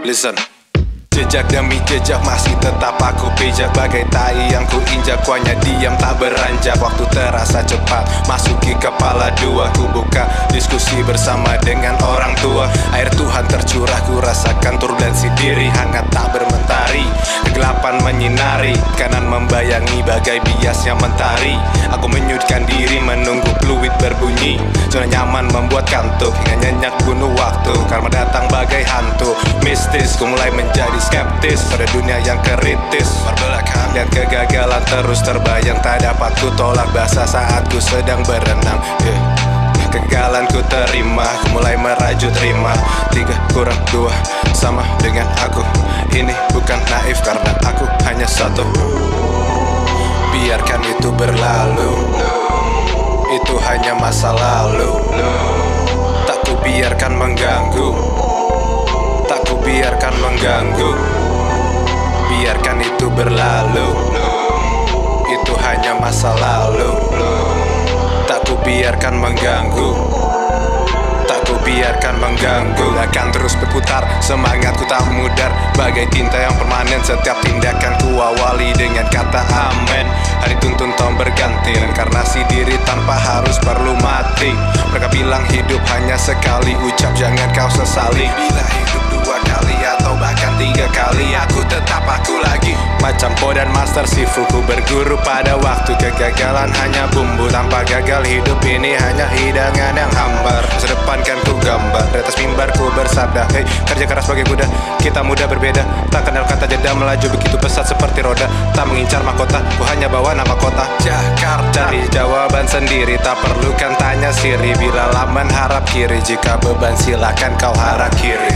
Listen. Jejak demi jejak masih tetap aku pijak. Bagai tai yang ku injak, ku hanya diam tak beranjak. Waktu terasa cepat masuki kepala dua. Ku buka diskusi bersama dengan orang tua. Air Tuhan tercurah, ku rasakan turbulensi diri. Hangat tak bermentari, kegelapan menyinari. Kanan membayangi bagai biasnya mentari. Aku menyudutkan diri menunggu fluid berbunyi. Zona nyaman membuat kantuk hingga nyenyak bunuh waktu. Karma datang bagai hantu mistis. Ku mulai menjadi skeptis pada dunia yang kritis. Berbelakang dan kegagalan terus terbayang. Tak dapat ku tolak basah saat ku sedang berenang. Kegagalan ku terima, ku mulai merajut rima. 3 kurang 2 sama dengan aku. Ini bukan naif karena aku hanya satu. Biarkan itu berlalu, itu hanya masa lalu. Tak ku biarkan mengganggu, tak ku biarkan mengganggu. Biarkan itu berlalu, itu hanya masa lalu. Tak ku biarkan mengganggu, tak ku biarkan mengganggu. Akan terus berputar, semangatku tak mudar. Bagai tinta yang permanen, setiap tindakan ku awali dengan kata amen. Hari tuntun tahun berganti, reinkarnasi diri tanpa harus perlu mati. Mereka bilang hidup hanya sekali, ucap jangan kau sesali. Bila hidup 2 kali atau bahkan 3 kali, aku tetap aku lagi. Macam Po dan Master Shifu, ku berguru pada waktu. Kegagalan hanya bumbu, tanpa gagal hidup ini hanya hidangan yang hambar. Masa depan kan ku gambar, di atas mimbar ku bersabda. Hey, kerja keras bagai kuda, kita muda berbeda. Tak kenal kata jeda, melaju begitu pesat seperti roda. Tak mengincar mahkota, ku hanya bawa nama kota Jakarta. Cari jawaban sendiri, tak perlukan tanya siri. Bila laman harap kiri, jika beban silakan kau harap kiri.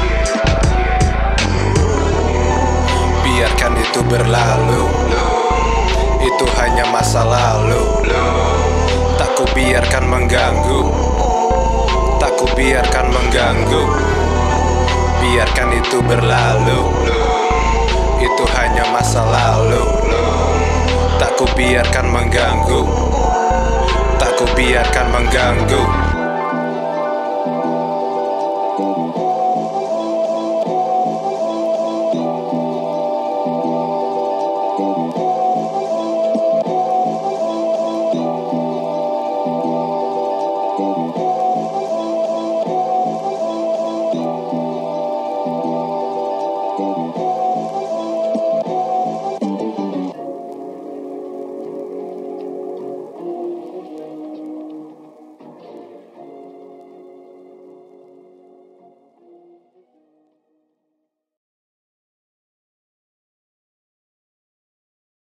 Biarkan itu berlalu, itu hanya masa lalu. Tak ku biarkan mengganggu, tak ku biarkan mengganggu. Biarkan itu berlalu, itu hanya masa lalu. Tak ku biarkan mengganggu, tak ku biarkan mengganggu. Thank you.